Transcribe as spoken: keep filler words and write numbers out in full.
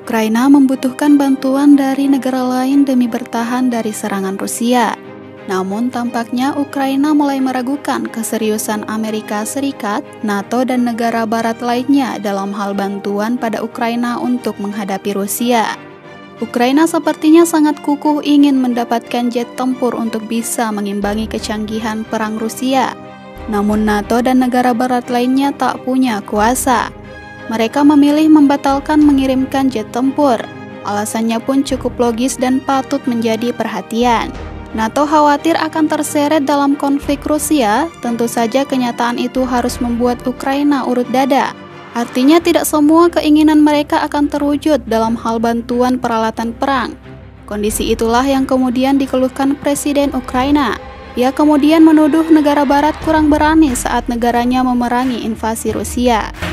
Ukraina membutuhkan bantuan dari negara lain demi bertahan dari serangan Rusia. Namun tampaknya Ukraina mulai meragukan keseriusan Amerika Serikat, NATO dan negara barat lainnya dalam hal bantuan pada Ukraina untuk menghadapi Rusia. Ukraina sepertinya sangat kukuh ingin mendapatkan jet tempur untuk bisa mengimbangi kecanggihan perang Rusia. Namun NATO dan negara barat lainnya tak punya kuasa. Mereka memilih membatalkan mengirimkan jet tempur. Alasannya pun cukup logis dan patut menjadi perhatian. NATO khawatir akan terseret dalam konflik Rusia. Tentu saja kenyataan itu harus membuat Ukraina urut dada. Artinya tidak semua keinginan mereka akan terwujud dalam hal bantuan peralatan perang. Kondisi itulah yang kemudian dikeluhkan Presiden Ukraina. Ia kemudian menuduh negara barat kurang berani saat negaranya memerangi invasi Rusia.